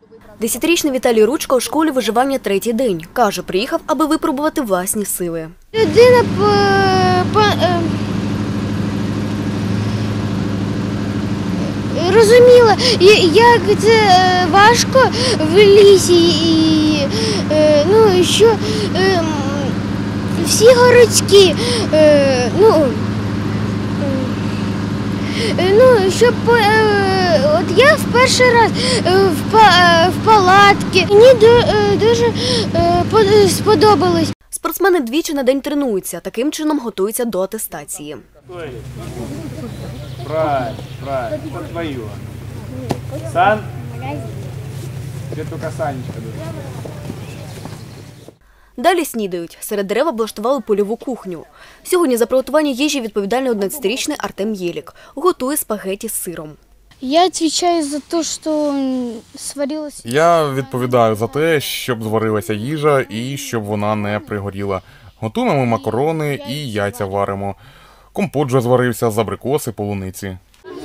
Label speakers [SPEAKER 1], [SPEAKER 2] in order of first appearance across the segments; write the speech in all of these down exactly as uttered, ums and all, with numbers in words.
[SPEAKER 1] Десятирічний Віталій Ручка у школі виживання третій день. Каже, приїхав, аби випробувати власні сили.
[SPEAKER 2] Людина по, по, е, розуміла, як це важко в лісі, і е, ну, що е, всі городські, е, ну, Ну, щоб е, от я в перший раз е, в, е, в палатці. Мені до, е, дуже е, сподобалось.
[SPEAKER 1] Спортсмени двічі на день тренуються, таким чином готуються до атестації.
[SPEAKER 3] Правильно, правильно, це твоє. Сан? Це тільки Санечка.
[SPEAKER 1] Далі снідають. Серед дерев облаштували польову кухню. Сьогодні за приготування їжі відповідальний одинадцятирічний Артем Єлік. Готує спагеті з сиром.
[SPEAKER 2] Я відповідаю за те, що сварилася.
[SPEAKER 4] Я відповідаю за те, щоб зварилася їжа і щоб вона не пригоріла. Готуємо макарони і яйця варимо. Компот вже зварився з абрикоси, полуниці.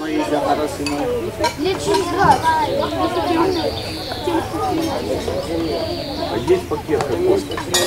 [SPEAKER 3] Є пакет якийсь?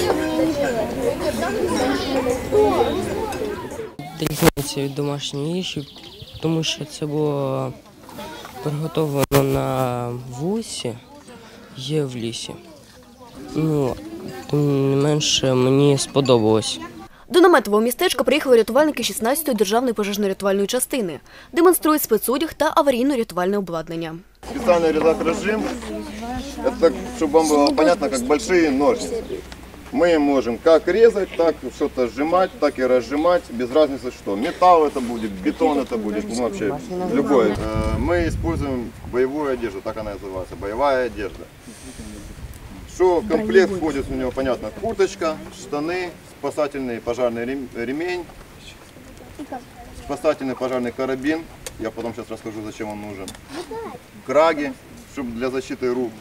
[SPEAKER 5] Різниця від домашньої їжі, тому що це було приготовлено на вулиці, є в лісі. Ну, тим не менше, мені сподобалось.
[SPEAKER 1] До наметового містечка приїхали рятувальники шістнадцятої державної пожежно-рятувальної частини. Демонструють спецодяг та аварійно-рятувальне обладнання.
[SPEAKER 6] Специальный резак-режим, это, чтобы вам было понятно, как большие ножницы. Мы можем как резать, так что-то сжимать, так и разжимать, без разницы что. Металл это будет, бетон это будет, ну вообще любой. Мы используем боевую одежду, так она называется, боевая одежда. Что в комплект входит у него, понятно, курточка, штаны, спасательный пожарный ремень, спасательный пожарный карабин. Я потом сейчас расскажу, зачем он нужен. Краги, чтобы для защиты рук.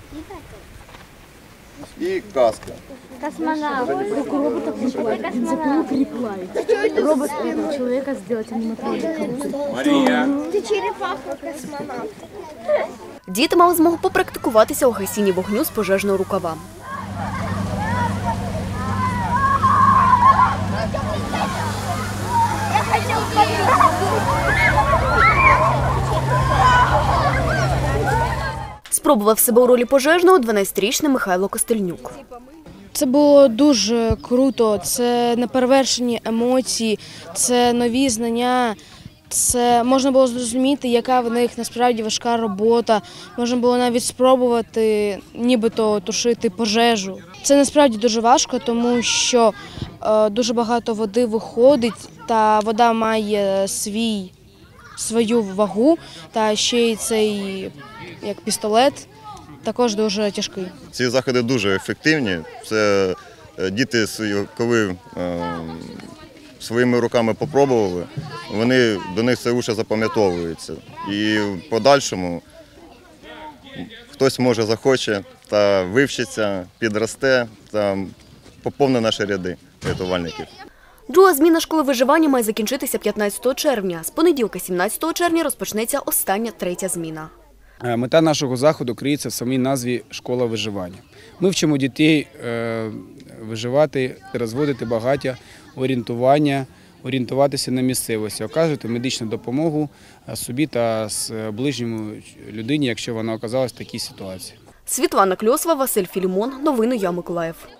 [SPEAKER 6] И каска.
[SPEAKER 2] Космонавт.
[SPEAKER 7] Робот этого человека сделать аниматроником.
[SPEAKER 3] Марія.
[SPEAKER 2] Ти черепаха космонавт.
[SPEAKER 1] Діти мали змогу попрактикуватися у гасінні вогню з пожежного рукава. Спробував себе у ролі пожежного дванадцятирічний Михайло Костельнюк.
[SPEAKER 8] Це було дуже круто, це неперевершені емоції, це нові знання, це можна було зрозуміти, яка в них насправді важка робота, можна було навіть спробувати нібито тушити пожежу. Це насправді дуже важко, тому що е, дуже багато води виходить, та вода має свій, свою вагу, та ще й цей як пістолет також дуже тяжкий.
[SPEAKER 6] Ці заходи дуже ефективні. Це діти, коли своїми руками попробували, вони, до них це вже запам'ятовується. І в подальшому хтось, може, захоче та вивчиться, підросте та поповнить наші ряди рятувальників.
[SPEAKER 1] Друга зміна школи виживання має закінчитися п'ятнадцятого червня. З понеділка сімнадцятого червня розпочнеться остання третя зміна.
[SPEAKER 9] Мета нашого заходу криється в самій назві «Школа виживання». Ми вчимо дітей виживати, розводити багаття, орієнтування, орієнтуватися на місцевості, оказувати медичну допомогу собі та ближньому людині, якщо вона оказалась в такій ситуації.
[SPEAKER 1] Світлана Кльосова, Василь Філімон. Новини Я Миколаїв.